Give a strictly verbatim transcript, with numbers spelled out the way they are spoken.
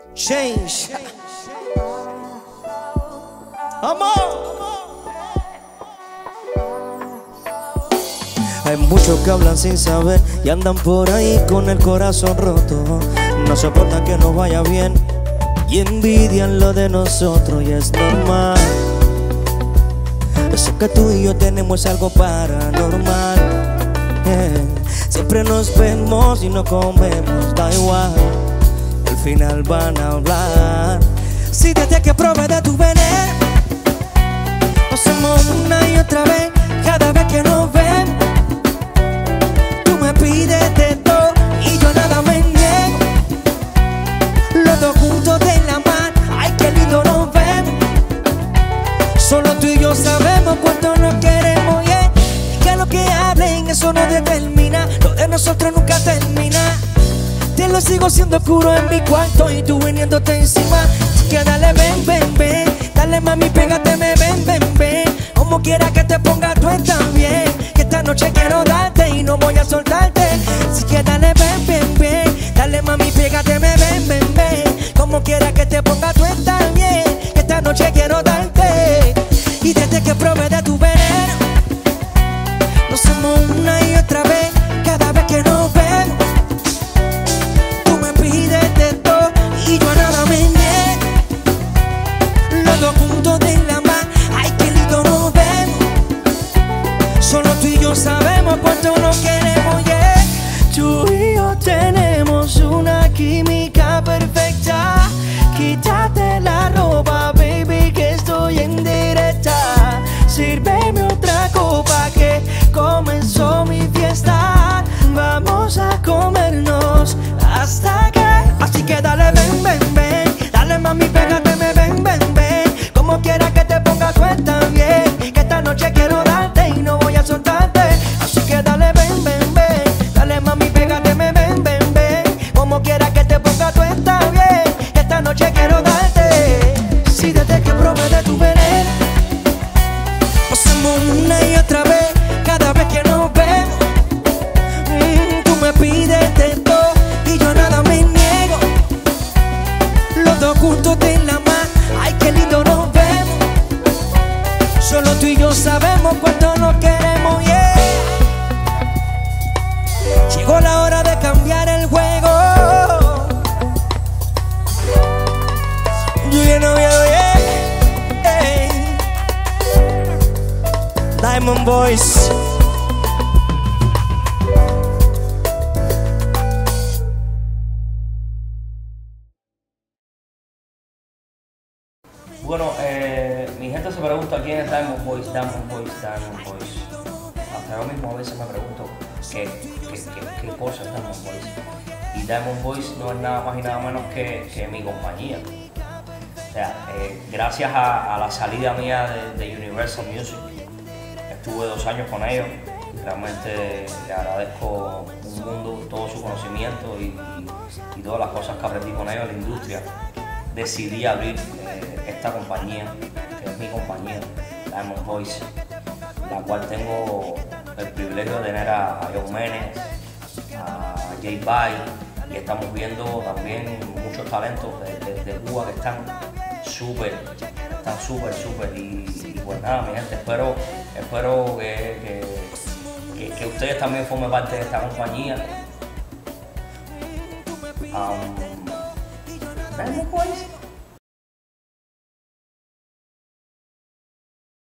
Change. Amor. Hay muchos que hablan sin saber y andan por ahí con el corazón roto. No soportan que nos vaya bien y envidian lo de nosotros, y es normal. Eso que tú y yo tenemos es algo paranormal. Yeah. Siempre nos vemos y no comemos, da igual. Al final van a hablar. Si desde que probé de tu veneno nos hacemos una y otra vez, cada vez que nos vemos tú me pides de todo y yo nada me niego. Los dos juntos de la mano, ay qué lindo nos vemos. Solo tú y yo sabemos cuánto nos queremos, yeah. Y que lo que hablen eso no determina, lo de nosotros nunca termina. Te lo sigo siendo oscuro en mi cuarto y tú viniéndote encima. Así que dale ven, ven, ven, dale mami, pégateme, ven, ven, ven. Como quiera que te ponga tú estás bien, que esta noche quiero darte y no voy a soltarte. Así que dale ven, ven, ven, dale mami, pégateme, ven, ven, ven. Como quiera que te ponga tú estás bien, que esta noche quiero darte. Y desde que probé de tu veneno nos hacemos una y otra vez, cada vez que nos vemos tú me pides de todo y yo nada me niego. Los dos juntos de la mano, ay qué lindo nos vemos. Solo tú y yo sabemos cuánto nos queremos, yeah. Tú y yo tenemos una química perfecta. Quítate la ropa, baby, que estoy en directa. Sírveme otra copa que comenzó mi fiesta. Vamos a comernos hasta que. Así que dale ven, ven, ven, dale mami, pégateme, ven, ven, ven. Como quiera que te ponga tú estás bien, que esta noche quiero darte y no voy a soltarte. Así que dale ven, ven, ven, dale mami, pégateme, ven, ven, ven. Como quiera que te ponga tú estás bien, que esta noche quiero darte. Si desde que probé de tu veneno nos hacemos una y otra vez, cada vez que nos vemos mm, tú me pides de todo y yo nada me niego. Los dos juntos de la mano, ay qué lindo nos vemos. Solo tú y yo sabemos cuánto nos queremos, yeah. Llegó la hora de cambiar el juego. You know, yeah, yeah. Hey. Diamond Boys. Bueno, eh, mi gente se pregunta quién es Diamond Boys, Diamond Boys, Diamond Boys. Hasta yo mismo a veces me pregunto qué, qué, qué, qué cosa es Diamond Boys. Y Diamond Boys no es nada más y nada menos que, que mi compañía. O sea, eh, gracias a, a la salida mía de, de Universal Music, estuve dos años con ellos y realmente le agradezco un mundo, todo su conocimiento y, y, y todas las cosas que aprendí con ellos en la industria. Decidí abrir eh, esta compañía, que es mi compañía, Diamond Boys, la cual tengo el privilegio de tener a, a John Menes, a J Bay, y estamos viendo también muchos talentos de, de, de Cuba que están súper, están súper, súper, y, y pues nada, mi gente, espero, espero que, que, que, que ustedes también formen parte de esta compañía. Um, Diamond Boys.